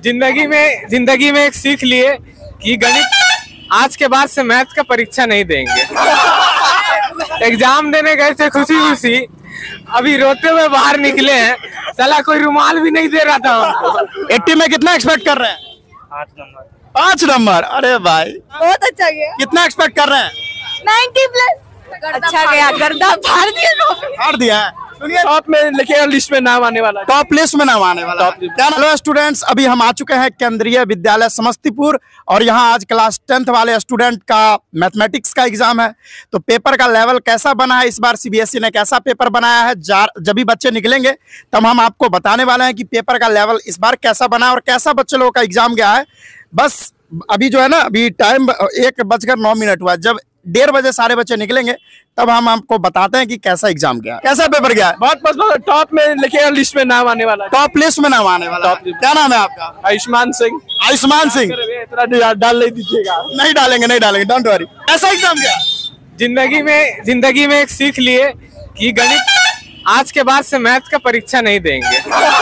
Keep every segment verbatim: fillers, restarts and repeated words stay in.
जिंदगी में जिंदगी में एक सीख लिए कि गणित आज के बाद से मैथ का परीक्षा नहीं देंगे। एग्जाम देने गए थे खुशी खुशी, अभी रोते हुए बाहर निकले हैं। साला कोई रुमाल भी नहीं दे रहा था हमको। एट्टी में कितना एक्सपेक्ट कर रहे हैं? पाँच नंबर। पाँच नंबर, अरे भाई बहुत अच्छा गया। कितना एक्सपेक्ट कर रहे हैं? Ninety plus. अच्छा गया, गर्दा फाड़ दिया। फाड़ दिया है। टॉप में लिखे लिस्ट में नाम आने वाला, टॉप लिस्ट में नाम आने वाला। क्या हेलो स्टूडेंट्स, अभी हम आ चुके हैं केंद्रीय विद्यालय समस्तीपुर और यहाँ आज क्लास टेंथ वाले स्टूडेंट का मैथमेटिक्स का एग्जाम है। तो पेपर का लेवल कैसा बना है, इस बार सीबीएसई ने कैसा पेपर बनाया है, जब भी बच्चे निकलेंगे तब हम आपको बताने वाले हैं कि पेपर का लेवल इस बार कैसा बना है और कैसा बच्चे लोगों का एग्जाम गया है। बस अभी जो है ना, अभी टाइम एक बजकर नौ मिनट हुआ। जब डेढ़ बजे सारे बच्चे निकलेंगे तब हम आपको बताते हैं कि कैसा एग्जाम गया, कैसा पेपर गया है। बहुत बहुत टॉप में लिखे लिस्ट में नाम आने वाला, टॉप लिस्ट में नाम आने वाला। क्या नाम है आपका? आयुष्मान सिंह। आयुष्मान सिंह, इतना डाल नहीं दीजिएगा। नहीं डालेंगे, नहीं डालेंगे, डोंट वरी। कैसा एग्जाम गया? जिंदगी में जिंदगी में एक सीख लिए कि गणित आज के बाद से मैथ का परीक्षा नहीं देंगे।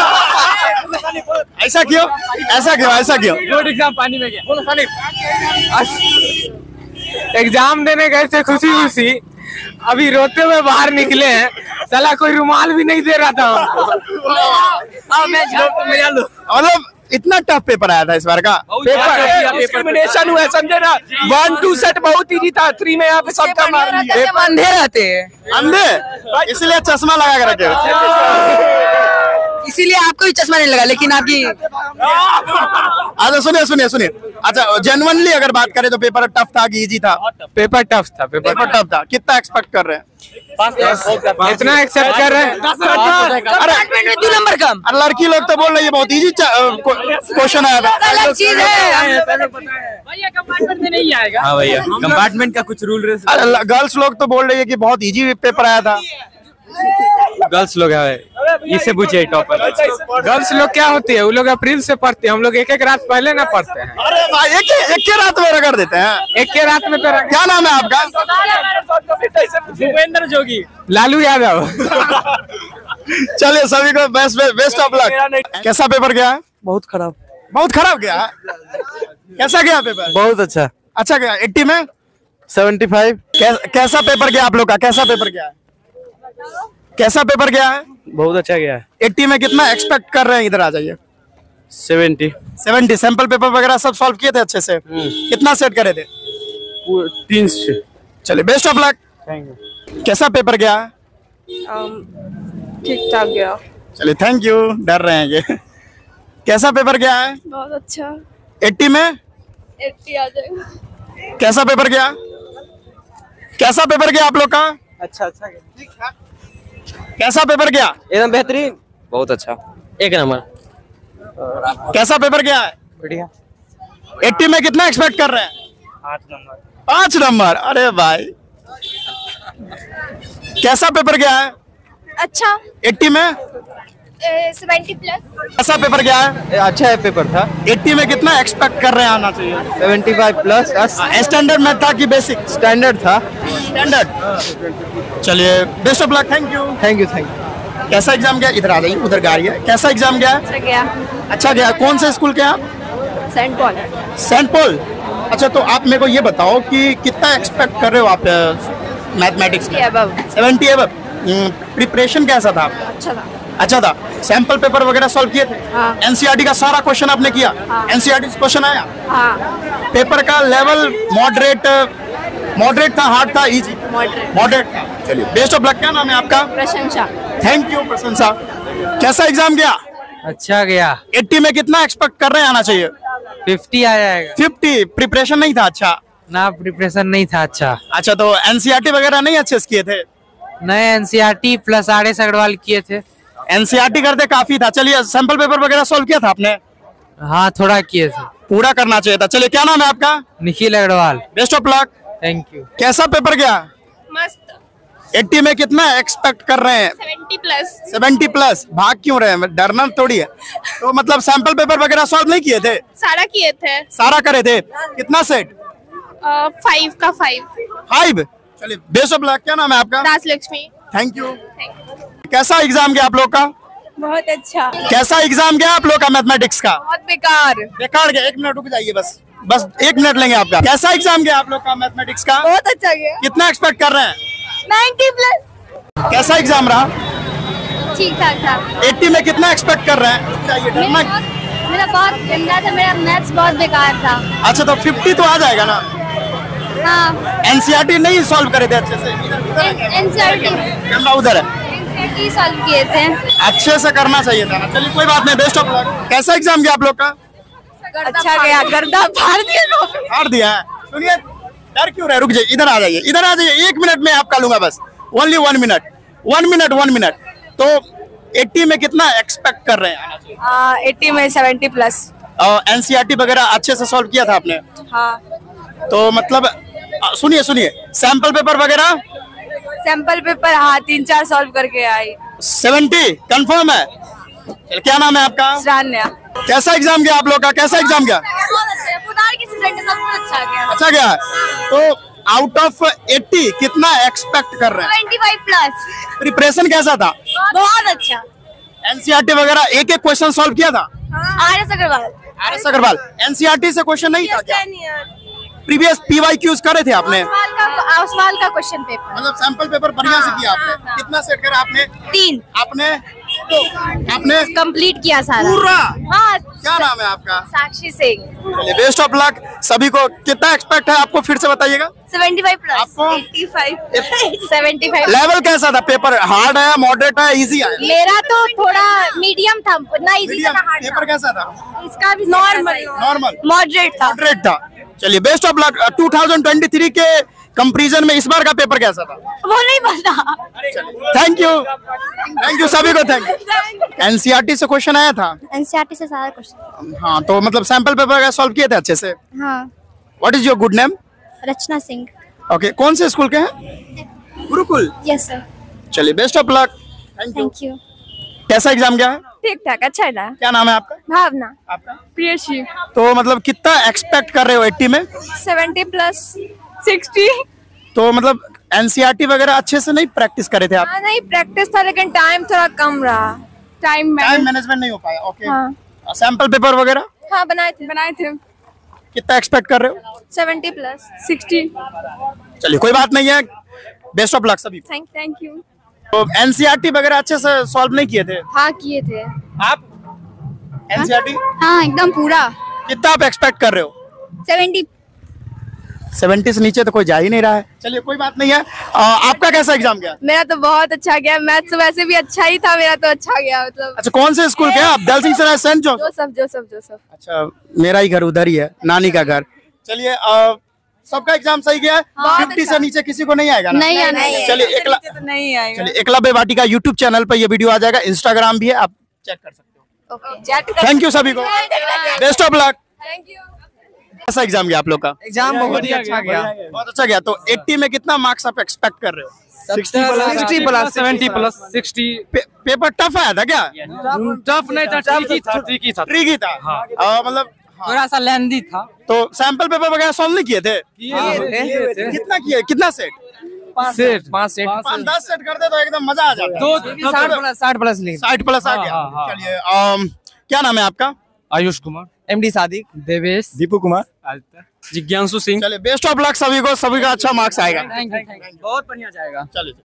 ऐसा क्यों? ऐसा क्यों? ऐसा क्यों? बोर्ड एग्जाम पानी में गया। एग्जाम देने गए थे खुशी खुशी, अभी रोते हुए बाहर निकले हैं। साला कोई रुमाल भी नहीं दे रहा था हमको। मतलब इतना टफ पेपर आया था इस बार का पेपर। डिस्क्रिमिनेशन हुआ है, समझे ना। वन टू सेट बहुत इजी था, थ्री में यहाँ पे सबका मार दिया। अंधे रहते हैं, अंधे, इसलिए चश्मा लगा के रखे। इसीलिए आपको भी चश्मा नहीं लगा, लेकिन आपकी। अच्छा सुनिए सुनिए सुनिए, अच्छा जेन्युइनली अगर बात करें तो पेपर टफ था कि इजी था? पेपर टफ था। पेपर पेपर टफ था। कितना एक्सपेक्ट कर रहे हैं? इतना एक्सेप्ट कर रहे हैं। अरे दो नंबर कम। लड़की लोग तो बोल रही है बहुत इजी क्वेश्चन आया था। अलग चीज है भैया, कंपार्टमेंट में नहीं आएगा। हाँ भैया, कंपार्टमेंट का कुछ रूल। गर्ल्स लोग तो बोल रही है कि बहुत इजी पेपर आया था। गर्ल्स लोग है, इससे पूछिए टॉपर। गर्ल्स लोग क्या होती है, वो लोग अप्रैल से पढ़ते हैं, हम लोग एक एक रात पहले ना पढ़ते हैं। अरे भाई, एक एक के रात में रगड़ देते हैं। एक के रात में तो। क्या नाम है आपका? भूपेंद्र जोगी। लालू यादव। चलिए सभी को बेस्ट बेस्ट ऑफ लक। कैसा पेपर गया है? बहुत खराब। बहुत खराब गया है। कैसा गया पेपर? बहुत अच्छा। अच्छा गया। एट्टी में सेवेंटी फाइव। कैसा पेपर गया आप लोग का? कैसा पेपर गया है? कैसा पेपर गया है? बहुत अच्छा गया है। एट्टी में कितना एक्सपेक्ट कर रहे हैं? इधर आ जाइए। सेवेंटी। सेवेंटी। सैंपल पेपर वगैरह सब सॉल्व किए थे अच्छे से? कितना सेट करे थे? तीन से। चलिए best of luck. Thank you. कैसा पेपर गया है? ठीक ठाक गया। चलिए थैंक यू। डर रहे हैं ये। कैसा पेपर गया है? बहुत अच्छा। एट्टी में एट्टी आ जाएगा। कैसा पेपर गया? कैसा पेपर गया आप लोग का? अच्छा अच्छा गया। कैसा पेपर गया? एकदम बेहतरीन। बहुत अच्छा, एक नंबर। कैसा पेपर गया है? बढ़िया। एट्टी में कितना एक्सपेक्ट कर रहे हैं? पाँच नंबर। पाँच नंबर, अरे भाई कैसा पेपर गया है? अच्छा। एट्टी में सेवेंटी प्लस। कैसा पेपर गया है? अच्छा है पेपर था। एट्टी में कितना एक्सपेक्ट कर रहे हैं आना चाहिए? Seventy five plus. स्टैंडर्ड में था कि बेसिक? स्टैंडर्ड था। स्टैंडर्ड। चलिए best of luck. Thank you. Thank you thank you. कैसा एग्जाम गया? इधर आ जाइए, उधर गाड़ी है। कैसा एग्जाम गया? अच्छा गया। अच्छा गया। कौन से स्कूल के आप? Saint Paul. Saint Paul. अच्छा तो आप मेरे को ये बताओ कि कितना एक्सपेक्ट कर रहे हो आप मैथमेटिक्स में? Seventy above. प्रिपरेशन कैसा था आपका? अच्छा था। अच्छा था। सैंपल पेपर वगैरह सॉल्व किए थे? हाँ। एनसीईआरटी का सारा क्वेश्चन आपने किया? हाँ। एनसीईआरटी क्वेश्चन आया? हाँ। पेपर का लेवल मॉडरेट मॉडरेट था, हार्ड था, इजी? मॉडरेट। मॉडरेट था। चलिए बेस्ट ऑफ लक। क्या नाम है आपका? प्रशंसा। थैंक यू प्रशंसा। कैसा एग्जाम गया? अच्छा गया। एट्टी में कितना एक्सपेक्ट कर रहे हैं आना चाहिए? फिफ्टी आ जाएगा। फिफ्टी। प्रिपरेशन नहीं था अच्छा? ना प्रिपरेशन नहीं था अच्छा। अच्छा तो एनसीईआरटी वगैरह नहीं अच्छे से किए थे? नए NCERT plus R S Agarwal किए थे। एनसीईआरटी करते काफी था। चलिए सैंपल पेपर वगैरह सॉल्व किया था आपने? हाँ थोड़ा किए थे। पूरा करना चाहिए था। चलिए क्या नाम है आपका? Nikhil Agarwal. Best of luck. Thank you. कैसा पेपर गया? मस्त। एट्टी में कितना एक्सपेक्ट कर रहे हैं? Seventy plus. Seventy plus. भाग क्यों रहे हैं? डरना थोड़ी है। तो मतलब सैंपल पेपर वगैरह सॉल्व नहीं किए थे? सारा किए थे। सारा करे थे। कितना सेट? फाइव का फाइव। फाइव। चलिए बेस्ट ऑफ लक। क्या नाम है आपका? राज लक्ष्मी। Thank you. कैसा एग्जाम गया आप लोग का? बहुत अच्छा। कैसा एग्जाम गया आप लोग का मैथमेटिक्स का? बहुत बेकार। बेकार गया। एक मिनट रुक जाइए, बस बस एक मिनट लेंगे आपका। कैसा एग्जाम गया आप लोग का मैथमेटिक्स का? बहुत अच्छा गया। कितना एक्सपेक्ट कर रहे हैं? Ninety plus. कैसा एग्जाम रहा? ठीक ठाक था। अस्सी में कितना एक्सपेक्ट कर रहे हैं? चाहिए मेरा डरना। बहुत मेरा बहुत गंदा था, मेरा मैथ्स बहुत बेकार था। अच्छा तो पचास तो आ जाएगा ना? हाँ। एनसीईआरटी नहीं सॉल्व करे थे अच्छे से? एनसीईआरटी कैमरा उधर है। एनसीईआरटी सॉल्व किए थे। अच्छे से करना चाहिए था ना। चलिए कोई बात नहीं, बेस्ट ऑफ लक। कैसा एग्जाम गया आप लोग का? अच्छा गया। गर्दा फाड़ दिया। हार दिया है। सुनिए, डर क्यों रहे? रुक जाइए, इधर आ जाइए, इधर आ जाइए। एक मिनट में आपका लूंगा बस। Only one minute one minute one minute तो अस्सी में कितना एक्सपेक्ट कर रहे हैं? अस्सी में सत्तर प्लस। एनसीईआरटी वगैरह अच्छे से सॉल्व किया था आपने? हाँ। तो मतलब अ, सुनिए सुनिए, सैंपल पेपर वगैरह? सैंपल पेपर हाँ तीन चार सॉल्व करके आई। सत्तर कंफर्म है? चलिए, क्या नाम है आपका? श्रान्या। कैसा एग्जाम गया आप लोग का? कैसा एग्जाम गया? अच्छा गया। अच्छा गया। तो आउट ऑफ अस्सी कितना एक्सपेक्ट कर रहे हैं? पचहत्तर प्लस। प्रिपरेशन कैसा था? बहुत अच्छा। एनसीईआरटी वगैरह एक एक क्वेश्चन सॉल्व किया था? R S Agarwal. R S Agarwal. NCERT से क्वेश्चन नहीं था क्या? प्रीवियस पीवाईक्यूज करे थे आपने? सवाल का सवाल का क्वेश्चन पेपर। मतलब सैंपल पेपर बढ़िया से किया आपने? कितना सेट करा आपने? तीन। आपने आपने कंप्लीट किया सारा पूरा? हाँ। क्या नाम है आपका? साक्षी सिंह। चलिए बेस्ट ऑफ लक सभी को। कितना एक्सपेक्ट है आपको, फिर से बताइएगा? पचहत्तर प्लस। आपको? पचहत्तर। लेवल कैसा था? पेपर हार्ड है, मॉडरेट है, इजी है? मेरा तो थोड़ा मीडियम था, ना इजी था ना हार्ड पेपर था। कैसा था? इसका भी नॉर्मल नॉर्मल मॉडरेट था। मॉडरेट था। चलिए बेस्ट ऑफ लक। दो हज़ार तेईस के कंपैरिजन में इस बार का पेपर कैसा था? वो नहीं पता। थैंक यू थैंक यू सभी को, थैंक यू। एनसीईआरटी से क्वेश्चन आया था? एनसीईआरटी से सारा क्वेश्चन। हाँ, तो मतलब सैंपल पेपर का सॉल्व किए थे अच्छे से? हाँ। What is your good name? Rachna Singh. Okay, कौन से स्कूल के हैं? गुरुकुल। Yes sir. चलिए best of luck. Thank you. Thank you. कैसा एग्जाम गया है? ठीक ठाक अच्छा है। क्या नाम है आपका? भावना। आपका? प्रियशी। तो मतलब कितना एक्सपेक्ट कर रहे हो अस्सी में? सत्तर प्लस। साठ। तो मतलब एनसीईआरटी वगैरह अच्छे से नहीं प्रैक्टिस करे थे आप? हाँ नहीं प्रैक्टिस था, लेकिन टाइम थोड़ा कम रहा। टाइम टाइम मैनेजमेंट नहीं हो पाया। ओके। हाँ। सैंपल पेपर वगैरह हाँ बनाए थे बनाए थे कितना एक्सपेक्ट कर रहे हो? सत्तर प्लस। साठ। चलिए कोई बात नहीं है, बेस्ट ऑफ लक सभी। Thank thank you. तो एनसीईआरटी वगैरह अच्छे से सॉल्व नहीं किए थे हाँ किए थे आप? एनसीईआरटी हाँ एकदम पूरा। कितना आप एक्सपेक्ट कर रहे हो? सत्तर। सत्तर से नीचे तो कोई जा ही नहीं रहा है। चलिए कोई बात नहीं है। आ, आपका कैसा एग्जाम गया? मेरा तो बहुत अच्छा गया। मैथ्स वैसे भी अच्छा ही था, मेरा तो अच्छा गया मतलब। अच्छा, कौन से स्कूल के हैं आप? Dalsinghsarai Saint Joseph? Joseph Joseph Joseph. अच्छा, मेरा ही घर उधर ही है, नानी का घर। चलिए आ, सबका एग्जाम सही गया है? फिफ्टी से नीचे किसी को नहीं आएगा ना? नहीं आना है। चलिए एकला तो नहीं आएगा। चलिए एकलव्य वाटिका यूट्यूब चैनल पर ये वीडियो आ जाएगा, इंस्टाग्राम भी है, आप चेक कर सकते हो। थैंक यू सभी को, best of luck. Thank you. कैसा एग्जाम गया आप लोग का? एग्जाम बहुत ही अच्छा गया। बहुत अच्छा गया। तो अस्सी में कितना मार्क्स आप एक्सपेक्ट कर रहे हो? साठ प्लस सत्तर प्लस साठ। पे, पेपर टफ आया था क्या? टफ नहीं था, ट्रिकी था ट्रिकी था ट्रिकी था। आ, मतलब थोड़ा सा लेंदी था। तो सैंपल पेपर वगैरह सॉल्व नहीं किए थे? किए थे। कितना किए? कितना सेट? सेट पाँच सेट पाँच दस सेट करते तो एकदम मजा आ जाता। दो साठ प्लस साठ प्लस लिख। साठ प्लस आ गया। हाँ, हाँ। चलिए अम, क्या नाम है आपका? आयुष कुमार, एमडी सादिक, देवेश, दीपू कुमार, जिज्ञांशु सिंह। चलिए बेस्ट ऑफ लक सभी को, सभी का अच्छा मार्क्स आएगा। बहुत बढ़िया जाएगा। चलिए।